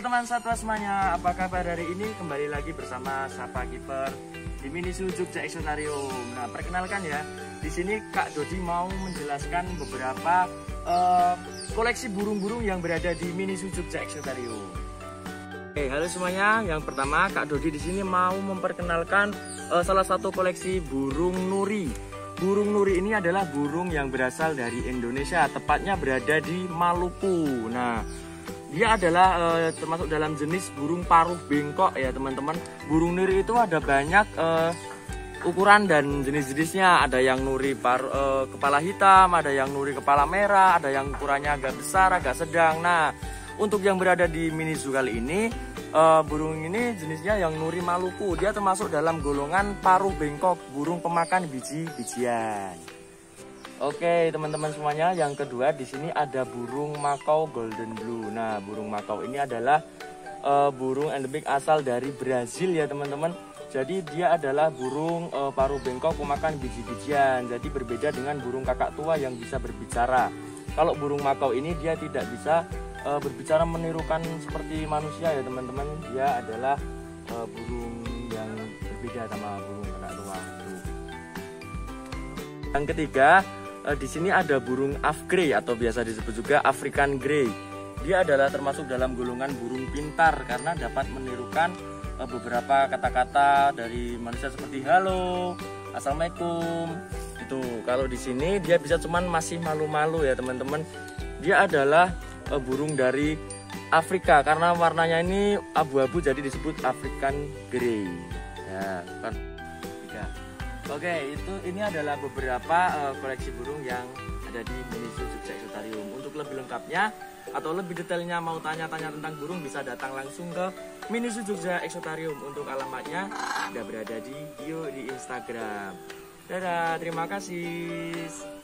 teman-teman satwa semuanya, apa kabar hari ini? Kembali lagi bersama Sapa Kiper di Mini Zoo Jogja Exotarium. Nah, perkenalkan ya, di sini Kak Dodi mau menjelaskan beberapa koleksi burung-burung yang berada di Mini Zoo Jogja Exotarium. Oke, halo semuanya. Yang pertama, Kak Dodi di sini mau memperkenalkan salah satu koleksi burung nuri. Burung nuri ini adalah burung yang berasal dari Indonesia, tepatnya berada di Maluku. Nah, dia adalah termasuk dalam jenis burung paruh bengkok ya teman-teman. Burung nuri itu ada banyak ukuran dan jenis-jenisnya. Ada yang nuri kepala hitam, ada yang nuri kepala merah, ada yang ukurannya agak besar, agak sedang. Nah, untuk yang berada di Mini Zoo kali ini, burung ini jenisnya yang nuri Maluku. Dia termasuk dalam golongan paruh bengkok, burung pemakan biji-bijian. Oke teman-teman semuanya, yang kedua di sini ada burung makau golden blue. Nah, burung makau ini adalah burung endemik asal dari Brazil ya teman-teman. Jadi dia adalah burung paruh bengkok pemakan biji-bijian. Jadi berbeda dengan burung kakak tua yang bisa berbicara. Kalau burung makau ini dia tidak bisa berbicara menirukan seperti manusia ya teman-teman. Dia adalah burung yang berbeda sama burung kakak tua. Yang ketiga, di sini ada burung Afgrey atau biasa disebut juga African Grey. Dia adalah termasuk dalam golongan burung pintar karena dapat menirukan beberapa kata-kata dari manusia seperti halo, assalamualaikum. Itu kalau di sini dia bisa cuman masih malu-malu ya teman-teman. Dia adalah burung dari Afrika karena warnanya ini abu-abu jadi disebut African Grey. Ya, kan. Oke, ini adalah beberapa koleksi burung yang ada di Mini Zoo Jogja Exotarium. Untuk lebih lengkapnya atau lebih detailnya mau tanya-tanya tentang burung bisa datang langsung ke Mini Zoo Jogja Exotarium. Untuk alamatnya sudah berada di bio di Instagram. Dadah, terima kasih.